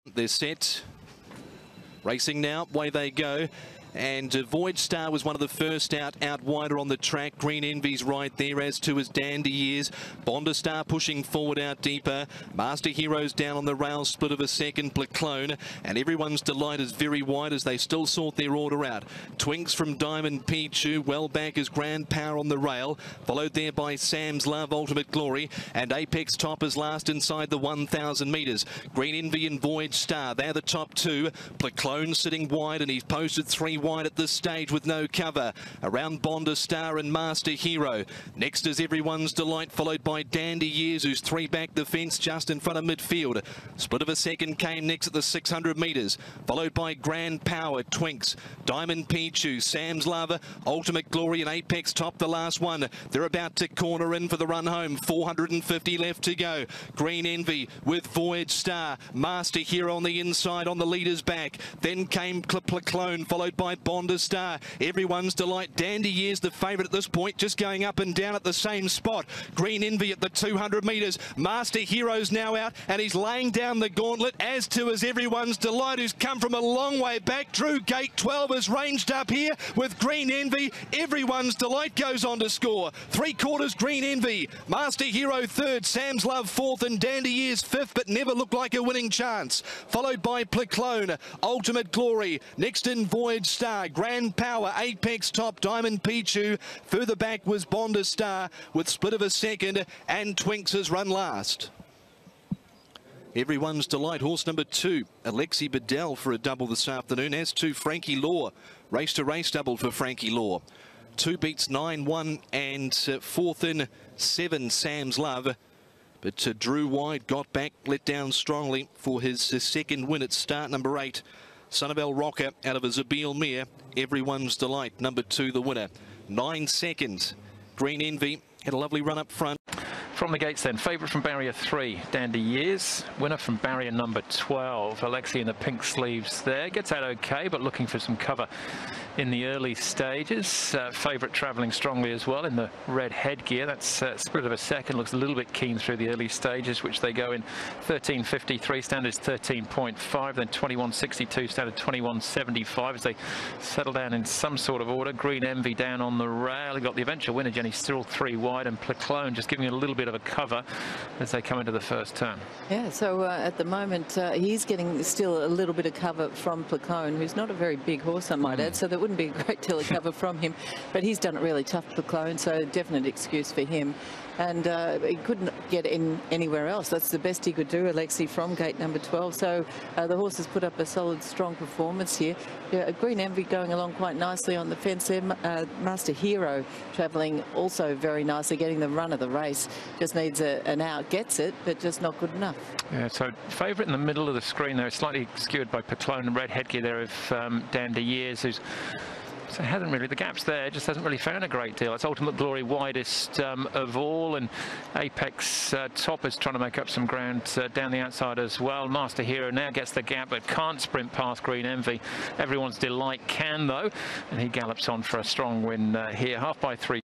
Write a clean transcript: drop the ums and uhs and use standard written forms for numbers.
They're set. Racing now, away they go. And Voyage Star was one of the first out wider on the track. Green Envy's right there, as to his Dandy Years. Bonda Star pushing forward out deeper. Master Heroes down on the rail, split of a second, Clone. And everyone's delight is very wide as they still sort their order out. Twinks from Diamond Pichu, well back is Grand Power on the rail. Followed there by Sam's Love, Ultimate Glory. And Apex Top is last inside the 1,000 metres. Green Envy and Voyage Star, they're the top two. Clone sitting wide, and he's posted 3 wide at this stage with no cover. Around Bonda Star and Master Hero. Next is Everyone's Delight, followed by Dandy Years, who's 3 back the fence just in front of midfield. Split of a second came next at the 600 metres, followed by Grand Power, Twinks, Diamond Pichu, Sam's Love, Ultimate Glory and Apex Top, the last one. They're about to corner in for the run home. 450 left to go. Green Envy with Voyage Star, Master Hero on the inside on the leader's back. Then came Clone, followed by Bonda Star. Everyone's Delight. Dandy Years the favourite at this point, just going up and down at the same spot. Green Envy at the 200 metres. Master Hero's now out, and he's laying down the gauntlet, as to is Everyone's Delight, who's come from a long way back. Drew Gate 12 is ranged up here with Green Envy. Everyone's Delight goes on to score. 3/4 Green Envy. Master Hero third, Sam's Love fourth, and Dandy Years fifth, but never looked like a winning chance. Followed by Clone, Ultimate Glory. Next in Voyage Star, Grand Power, Apex Top, Diamond Pichu. Further back was Bonda Star with split of a second, and Twinks has run last. Everyone's Delight, horse number 2, Alexi Badel for a double this afternoon, as to Frankie Lor. Race to race double for Frankie Lor. 2 beats 9-1 and 4th in 7, Sam's Love. But Drew Wide got back, let down strongly for his second win at start number 8. Son of El Rocker out of a Zabeel Mare. Everyone's Delight, number 2, the winner. 9 seconds. Green Envy had a lovely run up front. From the gates then, favourite from barrier 3, Dandy Years. Winner from barrier number 12, Alexi in the pink sleeves there. Gets out okay, but looking for some cover in the early stages. Favourite travelling strongly as well in the red headgear. That's split of a second. Looks a little bit keen through the early stages, which they go in 13.53, standards 13.5, then 21.62, standard 21.75 as they settle down in some sort of order. Green Envy down on the rail. He got the eventual winner, Jenny, still 3 wide, and Clone just giving it a little bit of a cover as they come into the first turn. Yeah, so at the moment he's getting still a little bit of cover from Clone, who's not a very big horse, I might add, so there wouldn't be a great deal of cover from him, but he's done it really tough, Clone, so definite excuse for him. And he couldn't get in anywhere else. That's the best he could do, Alexi, from gate number 12. So the horse has put up a solid, strong performance here. Green Envy going along quite nicely on the fence there. Master Hero travelling also very nicely, getting the run of the race. Just needs an out, gets it, but just not good enough. Yeah, so favourite in the middle of the screen there, slightly skewered by Clone and red headgear there of Dandy Years, who's so hasn't really, the gaps there, just hasn't really found a great deal. It's Ultimate Glory widest of all, and Apex Top is trying to make up some ground down the outside as well. Master Hero now gets the gap, but can't sprint past Green Envy. Everyone's Delight can, though, and he gallops on for a strong win here, half by 3.